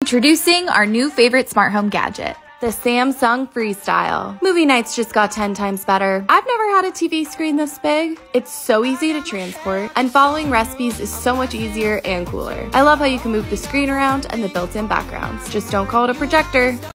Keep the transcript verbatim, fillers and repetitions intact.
Introducing our new favorite smart home gadget, the Samsung Freestyle. Movie nights just got ten times better. I've never had a T V screen this big. It's so easy to transport, and following recipes is so much easier and cooler. I love how you can move the screen around and the built-in backgrounds. Just don't call it a projector.